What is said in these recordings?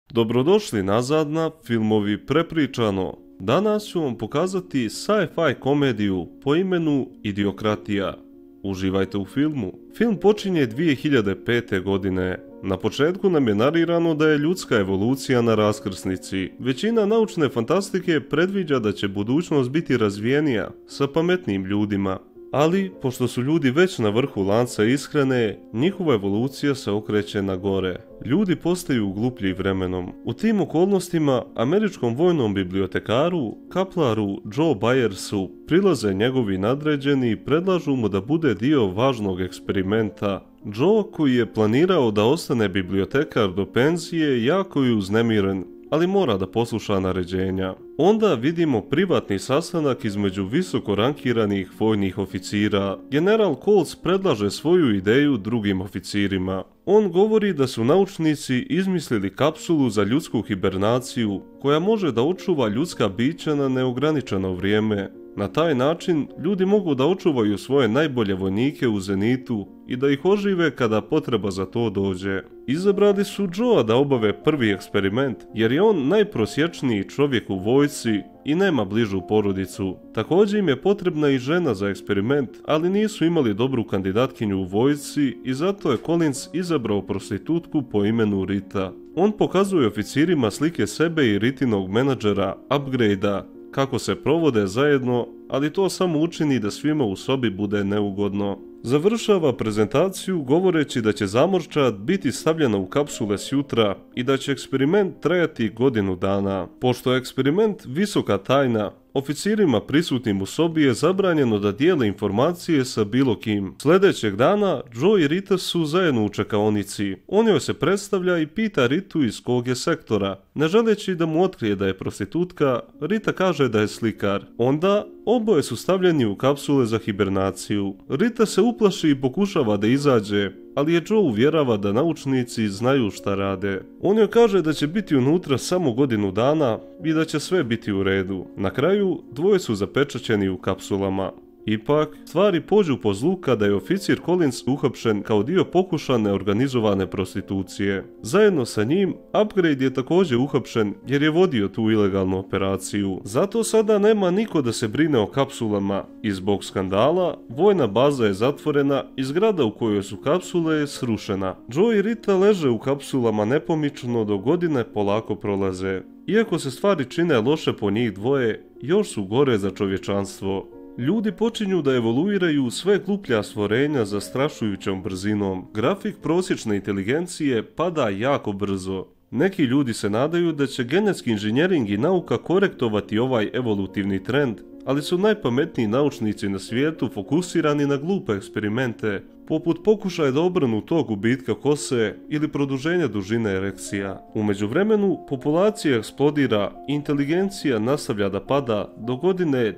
Dobrodošli nazad na Filmovi prepričano. Danas ću vam pokazati sci-fi komediju po imenu Idiokratija. Uživajte u filmu. Film počinje 2005. godine. Na početku nam je narirano da je ljudska evolucija na raskrsnici. Većina naučne fantastike predviđa da će budućnost biti razvijenija, sa pametnijim ljudima. Ali, pošto su ljudi već na vrhu lanca ishrane, njihova evolucija se okreće na gore. Ljudi postaju gluplji vremenom. U tim okolnostima, američkom vojnom bibliotekaru, kaplaru Joe Byersu, prilaze njegovi nadređeni i predlažu mu da bude dio važnog eksperimenta. Joe, koji je planirao da ostane bibliotekar do penzije, jako je uznemiren, ali mora da posluša naređenja. Onda vidimo privatni sastanak između visoko rankiranih vojnih oficira. General Coles predlaže svoju ideju drugim oficirima. On govori da su naučnici izmislili kapsulu za ljudsku hibernaciju koja može da očuva ljudska bića na neograničeno vrijeme. Na taj način ljudi mogu da očuvaju svoje najbolje vojnike u zenitu i da ih ožive kada potreba za to dođe. Izabrali su Joea da obave prvi eksperiment jer je on najprosječniji čovjek u vojsci i nema bližu porodicu. Također im je potrebna i žena za eksperiment, ali nisu imali dobru kandidatkinju u vojsci i zato je Collins izabrao prostitutku po imenu Rita. On pokazuje oficirima slike sebe i Ritinog menadžera Upgrade-a, kako se provode zajedno, ali to samo učini da svima u sobi bude neugodno. Završava prezentaciju govoreći da će zamorčad biti stavljena u kapsule sjutra i da će eksperiment trajati godinu dana. Pošto je eksperiment visoka tajna, oficirima prisutnim u sobi je zabranjeno da dijele informacije sa bilo kim. Sljedećeg dana Joe i Rita su zajedno u čekaonici. On joj se predstavlja i pita Ritu iz kog je sektora. Ne želeći da mu otkrije da je prostitutka, Rita kaže da je slikar. Onda oboje su stavljeni u kapsule za hibernaciju. Rita se uplaši i pokušava da izađe, ali je Joe uvjerava da naučnici znaju šta rade. On joj kaže da će biti unutra samo godinu dana i da će sve biti u redu. Na kraju, dvoje su zapečaćeni u kapsulama. Ipak, stvari pođu po zlu kada je oficir Collins uhapšen kao dio pokušane organizovane prostitucije. Zajedno sa njim, Upgrade je također uhapšen jer je vodio tu ilegalnu operaciju. Zato sada nema niko da se brine o kapsulama i zbog skandala, vojna baza je zatvorena i zgrada u kojoj su kapsule je srušena. Joe i Rita leže u kapsulama nepomično dok godine polako prolaze. Iako se stvari čine loše po njih dvoje, još su gore za čovječanstvo. Ljudi počinju da evoluiraju u sve gluplja stvorenja zastrašujućom brzinom. Grafik prosječne inteligencije pada jako brzo. Neki ljudi se nadaju da će genetski inženjering i nauka korektovati ovaj evolutivni trend, ali su najpametniji naučnici na svijetu fokusirani na glupe eksperimente, poput pokušaja da obrnu tog gubitka kose ili produženja dužine erekcija. U međuvremenu, populacija eksplodira i inteligencija nastavlja da pada do godine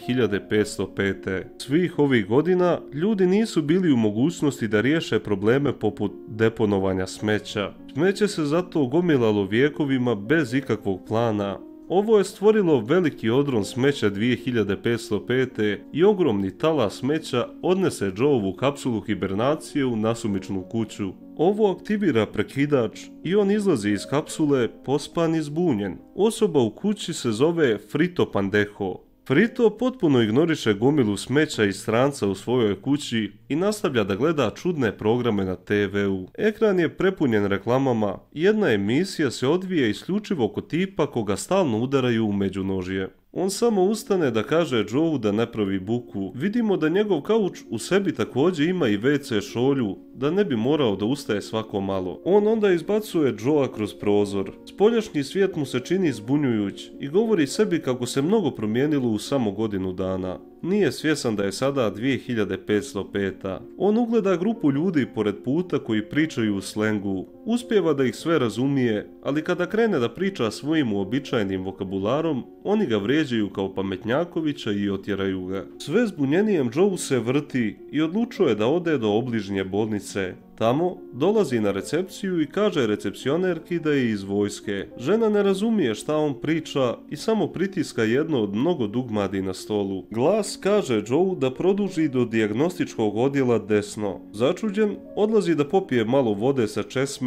2505. Svih ovih godina, ljudi nisu bili u mogućnosti da riješe probleme poput deponovanja smeća. Smeće se zato gomilalo vijekovima bez ikakvog plana. Ovo je stvorilo veliki odron smeća 2505. i ogromni talas smeća odnese Joeovu kapsulu hibernacije u nasumičnu kuću. Ovo aktivira prekidač i on izlazi iz kapsule pospan i zbunjen. Osoba u kući se zove Frito Pandejo. Frito potpuno ignoriše gomilu smeća i stranca u svojoj kući i nastavlja da gleda čudne programe na TV-u. Ekran je prepunjen reklamama i jedna emisija se odvije isključivo kod tipa koga stalno udaraju u međunožje. On samo ustane da kaže Joeu da ne pravi buku. Vidimo da njegov kauč u sebi također ima i WC šolju, da ne bi morao da ustaje svako malo. On onda izbacuje Joea kroz prozor. Spoljašnji svijet mu se čini zbunjujuć i govori sebi kako se mnogo promijenilo u samo godinu dana. Nije svjesan da je sada 2505. On ugleda grupu ljudi pored puta koji pričaju u slengu. Uspijeva da ih sve razumije, ali kada krene da priča svojim uobičajenim vokabularom, oni ga vrijeđaju kao pametnjakovića i otjeraju ga. Sve zbunjenijem Joe se vrti i odlučuje da ode do obližnje bolnice. Tamo dolazi na recepciju i kaže recepcionerki da je iz vojske. Žena ne razumije šta on priča i samo pritiska jedno od mnogo dugmadi na stolu. Glas kaže Joe da produži do dijagnostičkog odjela desno. Začuđen, odlazi da popije malo vode sa česme,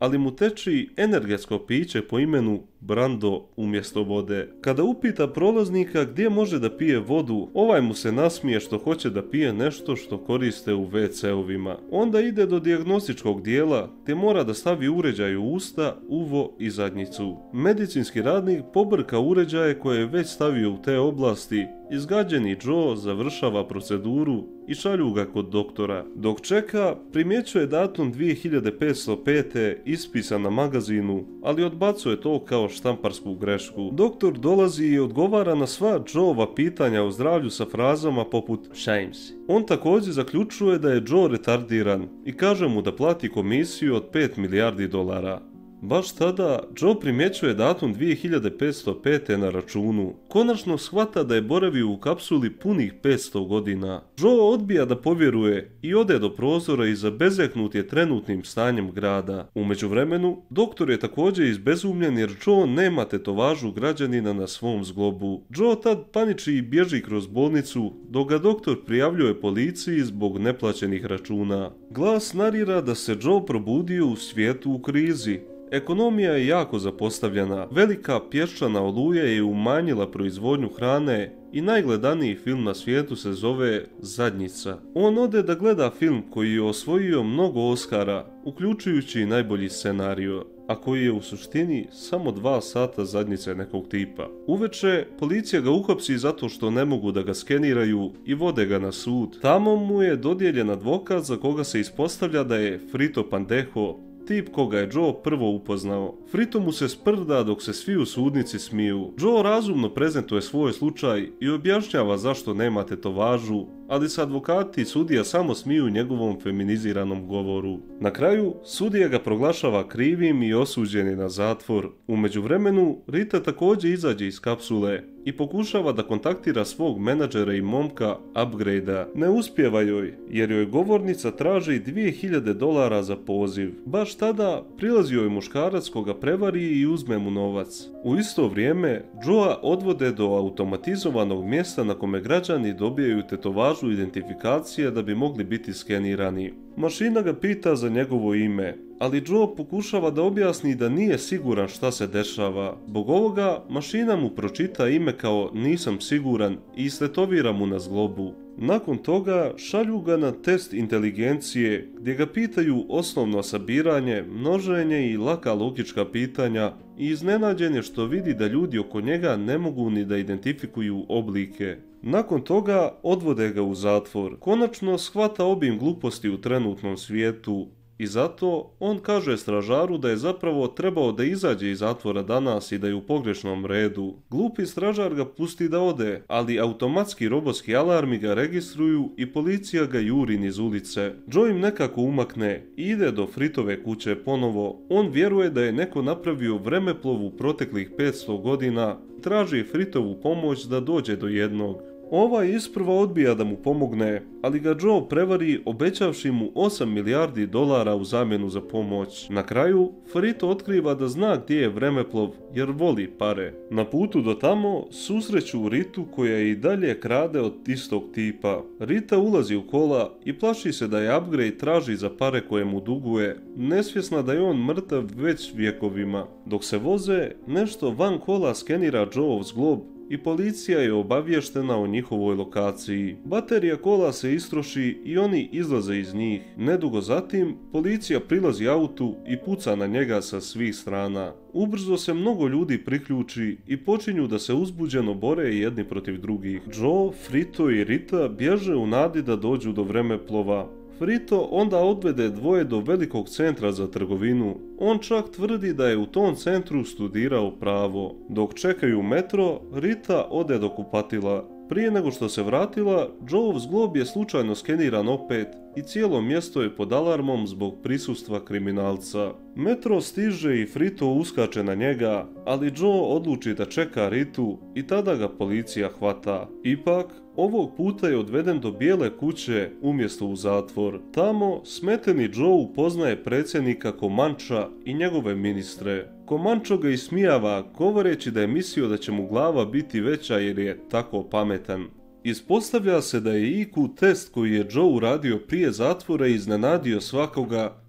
ali mu teči energetsko piće po imenu Brando umjesto vode. Kada upita prolaznika gdje može da pije vodu, ovaj mu se nasmije što hoće da pije nešto što koriste u WC-ovima. Onda ide do dijagnostičkog dijela te mora da stavi uređaj u usta, uvo i zadnjicu. Medicinski radnik pobrka uređaje koje je već stavio u te oblasti. Izgađeni Joe završava proceduru i šalju ga kod doktora. Dok čeka, primjećuje datum 2505. ispisan na magazinu, ali odbacuje to kao štamparsku grešku. Doktor dolazi i odgovara na sva Joeova pitanja o zdravlju sa frazama poput "šajim si". On također zaključuje da je Joe retardiran i kaže mu da plati komisiju od 5 milijardi dolara. Baš tada, Joe primjećuje datum 2505. na računu. Konačno shvata da je boravio u kapsuli punih 500 godina. Joe odbija da povjeruje i ode do prozora i zabezeknut je trenutnim stanjem grada. U međuvremenu, doktor je također izbezumljen jer Joe nema tetovažu građanina na svom zglobu. Joe tad paniči i bježi kroz bolnicu, dok ga doktor prijavljuje policiji zbog neplaćenih računa. Glas narira da se Joe probudio u svijetu u krizi. Ekonomija je jako zapostavljena, velika pješčana oluja je umanjila proizvodnju hrane i najgledaniji film na svijetu se zove Zadnjica. On ode da gleda film koji je osvojio mnogo Oscara, uključujući i najbolji scenario, a koji je u suštini samo 2 sata zadnjice nekog tipa. Uveče, policija ga uhapsi zato što ne mogu da ga skeniraju i vode ga na sud. Tamo mu je dodijeljen advokat za koga se ispostavlja da je Frito Pandejo, tip koga je Joe prvo upoznao. Frito mu se sprda dok se svi u sudnici smiju. Joe razumno prezentuje svoj slučaj i objašnjava zašto nema tetovažu, ali se advokati i sudija samo smiju njegovom feminiziranom govoru. Na kraju, sudija ga proglašava krivim i osuđen je na zatvor. U međuvremenu, Rita također izađe iz kapsule i pokušava da kontaktira svog menadžera i momka Upgrade-a. Ne uspijeva joj, jer joj govornica traži $2000 za poziv. Baš tada prilazi joj muškarac koga prevari i uzme mu novac. U isto vrijeme, Joea odvode do automatizovanog mjesta na kome građani dobijaju tetovažu identifikacije da bi mogli biti skenirani. Mašina ga pita za njegovo ime, ali Joe pokušava da objasni da nije siguran šta se dešava. Zbog ovoga, mašina mu pročita ime kao "nisam siguran" i istetovira mu na zglobu. Nakon toga šalju ga na test inteligencije gdje ga pitaju osnovno sabiranje, množenje i laka logička pitanja i iznenađen je što vidi da ljudi oko njega ne mogu ni da identifikuju oblike. Nakon toga odvode ga u zatvor. Konačno shvata obim gluposti u trenutnom svijetu i zato on kaže stražaru da je zapravo trebao da izađe iz zatvora danas i da je u pogrešnom redu. Glupi stražar ga pusti da ode, ali automatski robotski alarmi ga registruju i policija ga juri niz ulice. Joe im nekako umakne i ide do Fritove kuće ponovo. On vjeruje da je neko napravio vremeplov u proteklih 500 godina i traži Fritovu pomoć da dođe do jednog. Ovaj isprva odbija da mu pomogne, ali ga Joe prevari obećavši mu 8 milijardi dolara u zamjenu za pomoć. Na kraju, Frito otkriva da zna gdje je vremeplov jer voli pare. Na putu do tamo susreću Ritu koja i dalje krade od istog tipa. Rita ulazi u kola i plaši se da je Upgrade traži za pare koje mu duguje, nesvjesna da je on mrtav već vjekovima. Dok se voze, nešto van kola skenira Joeov zglob i policija je obavještena o njihovoj lokaciji. Baterija kola se istroši i oni izlaze iz njih. Nedugo zatim, policija prilazi autu i puca na njega sa svih strana. Ubrzo se mnogo ljudi priključi i počinju da se uzbuđeno bore jedni protiv drugih. Joe, Frito i Rita bježe u nadi da dođu do vremeplova. Frito onda odvede dvoje do velikog centra za trgovinu. On čak tvrdi da je u tom centru studirao pravo. Dok čekaju metro, Rita ode do kupatila. Prije nego što se vratila, Joeov zglob je slučajno skeniran opet i cijelo mjesto je pod alarmom zbog prisustva kriminalca. Metro stiže i Frito uskače na njega, ali Joe odluči da čeka Ritu i tada ga policija hvata. Ipak, ovog puta je odveden do bijele kuće umjesto u zatvor. Tamo smeteni Joe upoznaje predsjednika Comancha i njegove ministre. Comancho ga ismijava govoreći da je mislio da će mu glava biti veća jer je tako pametan. Ispostavlja se da je IQ test koji je Joe uradio prije zatvora iznenadio svakoga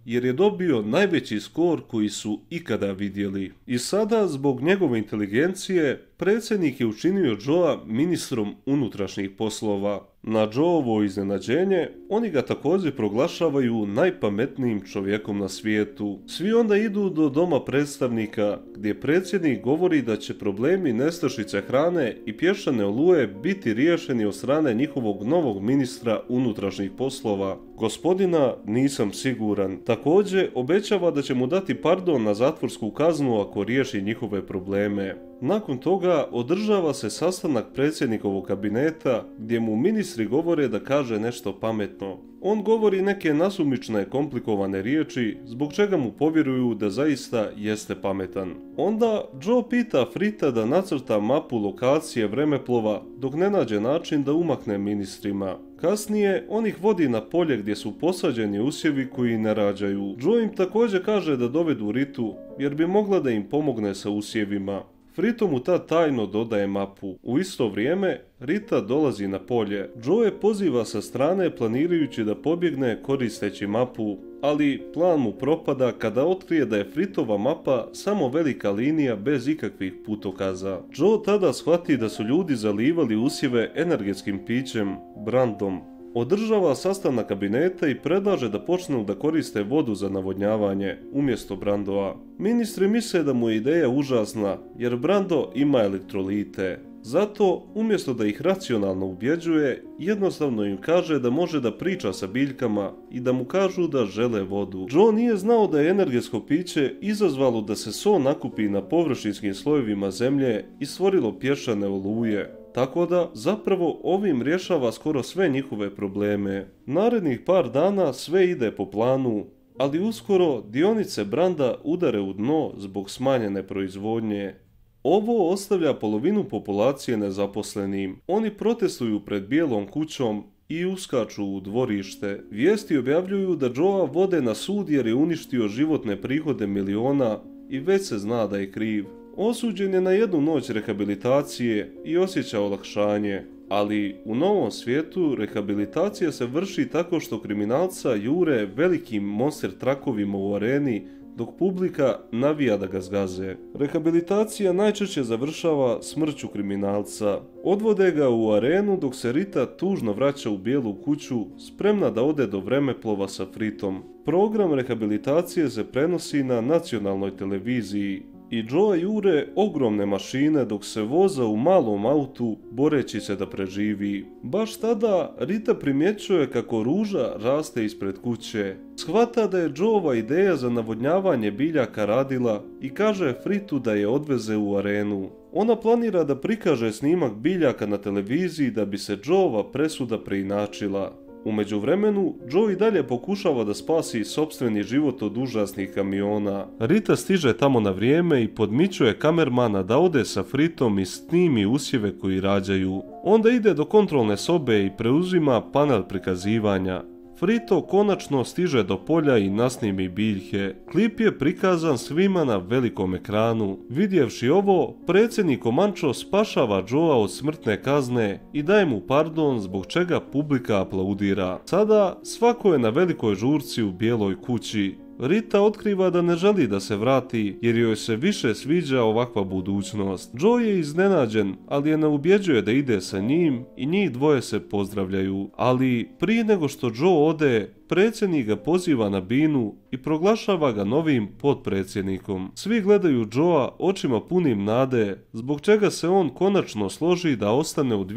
jer je dobio najveći skor koji su ikada vidjeli. I sada, zbog njegove inteligencije, predsjednik je učinio Joea ministrom unutrašnjih poslova. Na Joeovo iznenađenje, oni ga također proglašavaju najpametnijim čovjekom na svijetu. Svi onda idu do doma predstavnika, gdje predsjednik govori da će problemi nestašice hrane i pješčane oluje biti riješeni od strane njihovog novog ministra unutrašnjih poslova. Gospodina, nisam siguran. Također obećava da će mu dati pardon na zatvorsku kaznu ako riješi njihove probleme. Nakon toga održava se sastanak predsjednikovog kabineta gdje mu ministri govore da kaže nešto pametno. On govori neke nasumične komplikovane riječi zbog čega mu povjeruju da zaista jeste pametan. Onda Joe pita Frita da nacrta mapu lokacije vremeplova dok ne nađe način da umakne ministrima. Kasnije on ih vodi na polje gdje su posađeni usjevi koji ne rađaju. Joe im također kaže da dovedu Ritu jer bi mogla da im pomogne sa usjevima. Frito mu tad tajno dodaje mapu. U isto vrijeme Rita dolazi na polje. Joe je poziva sa strane planirajući da pobjegne koristeći mapu, ali plan mu propada kada otkrije da je Fritova mapa samo velika linija bez ikakvih putokaza. Joe tada shvati da su ljudi zalivali usjeve energetskim pićem, brandom. Održava sastanak kabineta i predlaže da počnu da koriste vodu za navodnjavanje umjesto brandova. Ministri misle da mu je ideja užasna jer brando ima elektrolite. Zato, umjesto da ih racionalno ubjeđuje, jednostavno im kaže da može da priča sa biljkama i da mu kažu da žele vodu. Joe nije znao da je energetsko piće izazvalo da se so nakupi na površinskim slojevima zemlje i stvorilo pješčane oluje. Tako da, zapravo ovim rješava skoro sve njihove probleme. Narednih par dana sve ide po planu, ali uskoro dionice branda udare u dno zbog smanjene proizvodnje. Ovo ostavlja polovinu populacije nezaposlenim. Oni protestuju pred Bijelom kućom i uskaču u dvorište. Vijesti objavljuju da Joea vode na sud jer je uništio životne prihode miliona i već se zna da je kriv. Osuđen je na 1 noć rehabilitacije i osjeća olakšanje, ali u novom svijetu rehabilitacija se vrši tako što kriminalca jure velikim monster trakovima u areni dok publika navija da ga zgaze. Rehabilitacija najčešće završava smrću kriminalca. Odvode ga u arenu dok se Rita tužno vraća u Bijelu kuću, spremna da ode do vremeplova sa Fritom. Program rehabilitacije se prenosi na nacionalnoj televiziji i Joe jure ogromne mašine dok se voza u malom autu boreći se da preživi. Baš tada Rita primjećuje kako ruža raste ispred kuće. Shvata da je Joeova ideja za navodnjavanje biljaka radila i kaže Fritu da je odveze u arenu. Ona planira da prikaže snimak biljaka na televiziji da bi se Joeova presuda preinačila. U međuvremenu, Joe i dalje pokušava da spasi sopstveni život od užasnih kamiona. Rita stiže tamo na vrijeme i podmićuje kamermana da ode sa Fritom i snimi usjeve koji rađaju. Onda ide do kontrolne sobe i preuzima panel prikazivanja. Frito konačno stiže do polja i nasnimi biljke. Klip je prikazan svima na velikom ekranu. Vidjevši ovo, predsjednik Comancho spašava Joea od smrtne kazne i daje mu pardon zbog čega publika aplaudira. Sada svako je na velikoj žurci u Bijeloj kući. Rita otkriva da ne želi da se vrati jer joj se više sviđa ovakva budućnost. Joe je iznenađen, ali je ne ubjeđuje da ide sa njim i njih dvoje se pozdravljaju. Ali prije nego što Joe ode, predsjednik ga poziva na binu i proglašava ga novim potpredsjednikom. Svi gledaju Joea očima punim nade, zbog čega se on konačno složi da ostane u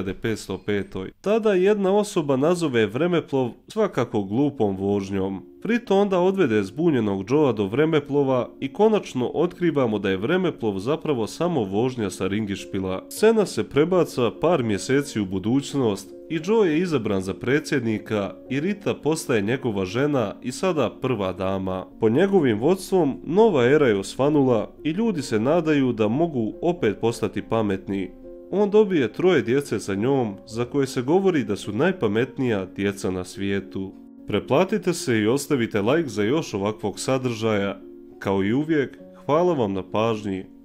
2505. Tada jedna osoba nazove vremeplov svakako glupom vožnjom. Frito onda odvede zbunjenog Joea do vremeplova i konačno otkrivamo da je vremeplov zapravo samo vožnja sa ringišpila. Scena se prebaca par mjeseci u budućnost i Joe je izabran za predsjednika i Rita postaje njegova žena i sada prva dama. Po njegovim vodstvom nova era je osvanula i ljudi se nadaju da mogu opet postati pametni. On dobije 3 djece sa njom za koje se govori da su najpametnija djeca na svijetu. Preplatite se i ostavite like za još ovakvog sadržaja. Kao i uvijek, hvala vam na pažnji.